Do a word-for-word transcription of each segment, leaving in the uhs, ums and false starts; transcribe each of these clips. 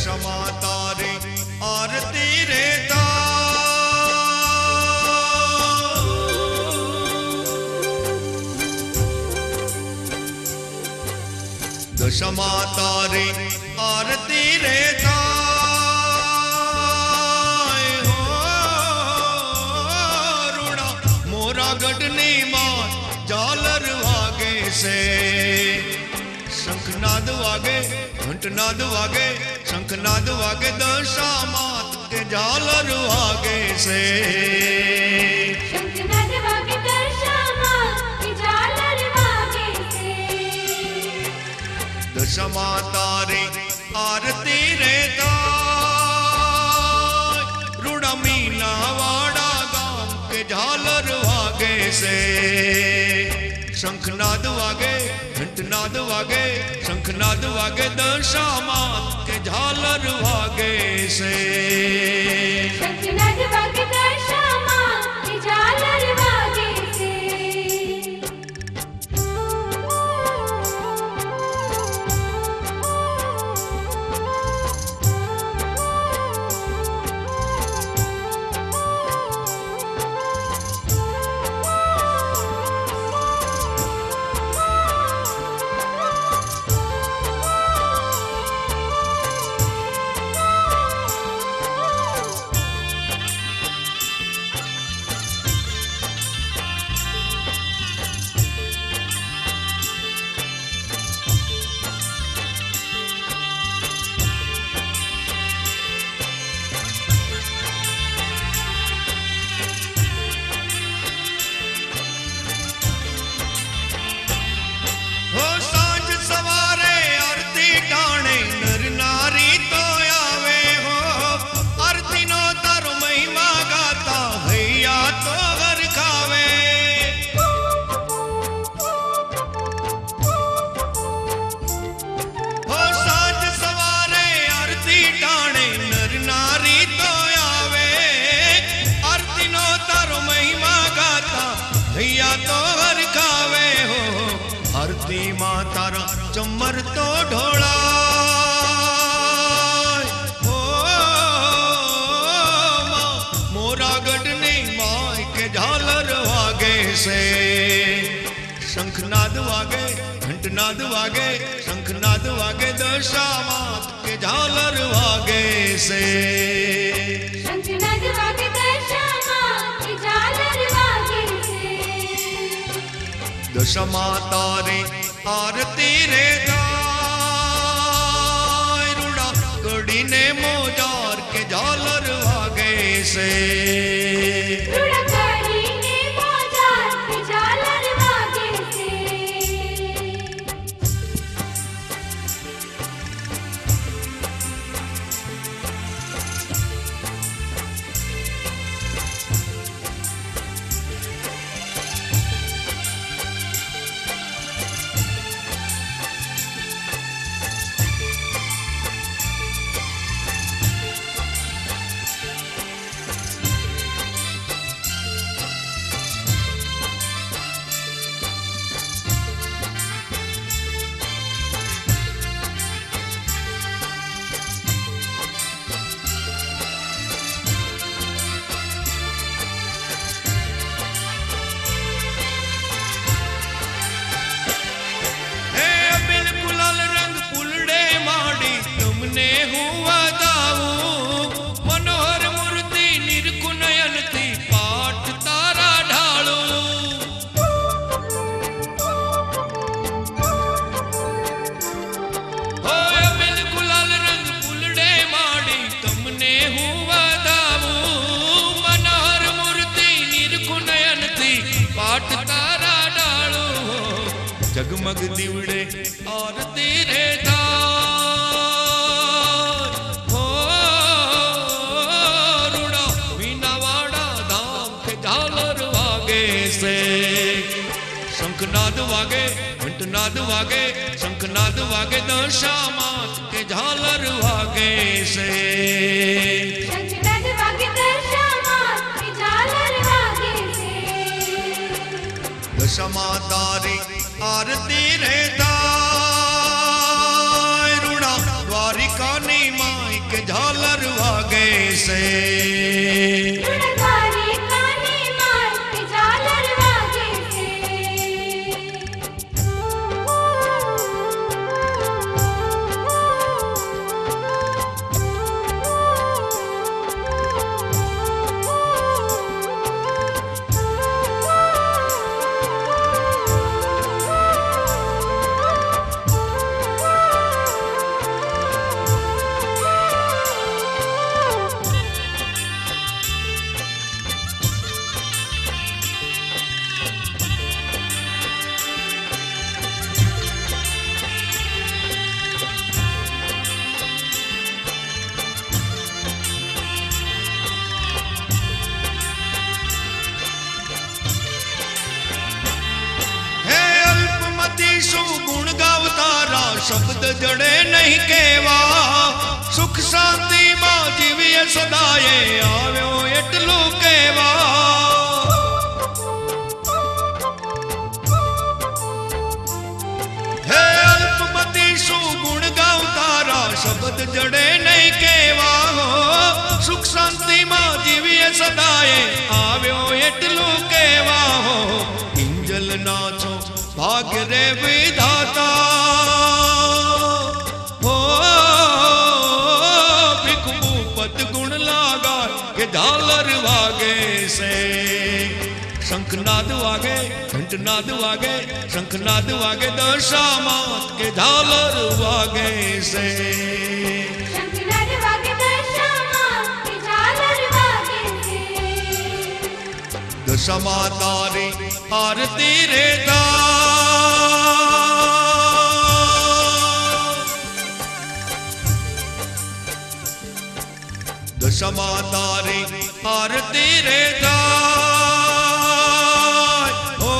दशमा तारी आरती रेता दशमा तारी आरती रेता गढ़नी मां झालर वागे से शंखनाद वागे घंटनाद वागे शंखनाद वागे दशा मात के झालर वागे से शंखनाद वागे दशा मात के झालर वागे से दशमा तारी आरती रेता रुड़ा मीना वाड़ा गांव के झालर से शंखनाद वागे घंटनाद वागे शंखनाद वागे दशा मात के झालर वागे से शंखनाद वागे दशा मात के झालर वागे से आरती मां तारा चमर तो ढोला हो मां मोरा गढ़नी मां के झालर वागे से शंखनाद वागे घंटनाद वागे शंखनाद वागे दशा मात के झालर वागे से शंखनाद वागे दशा मात के झालर वागे से दशमा तारी आरती रे गाय रुड़ा गड़ी ने मोजार के झालर वागे से रुड़ा गड़ी ने मोजार के झालर वागे से जगमग दिवड़े आरती रे धार हो रुड़ा मीनावाड़ा धाम के झालर वागे से शंखनाद वागे घंटनाद वागे शंखनाद वागे दशा मात के झालर वागे से शंखनाद वागे दशा मात के झालर वागे से दशमा तारी आरती रे दाय रुड़ा द्वारिका नी माई से। लुढ़कारे काने मार के झालर वागे से। गुण गावतारा शब्द जड़े नहीं केवा, सुख शांति मां जीविए सदाए आव्यो एटलू केवा। हे अल्पमती सु गुण गावतारा शब्द जड़े नहीं केवा, हो सुख शांति मां जीविए सदाए आव्यो एटलू केवा। हो इंजल नाचो भाग्य रे विधाता, हो भिख भूपत गुण लागा के झालर वागे से। शंखनाद वागे घंटनाद वागे, शंखनाद वागे दशा मात के झालर वागे से। शंखनाद वागे दशा मात के झालर वागे से। दशा मातारी आरती रे दा, दशा मातारी आरती रे दा। ओ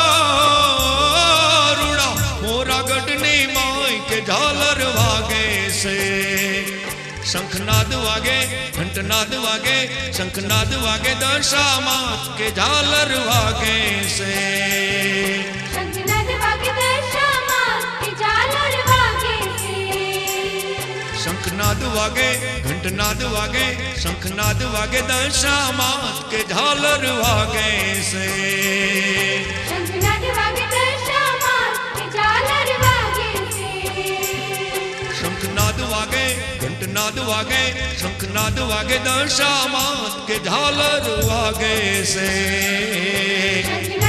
रूड़ा मोरा गढ़नी माई के झालर वागे से। शंखनाद वागे घंटनाद वागे, शंखनाद वागे दशा मात के झालर वागे से। शंखनाद वागे दशा मात के झालर वागे से। शंखनाद वागे घंटनाद वागे, शंखनाद वागे दशा मात के झालर वागे से। शंखनाद वागे दशा मात के झालर वागे से। शंखनाद वागे घंटनाद वागे, शंखनाद वागे दशा मात के झालर वागे से।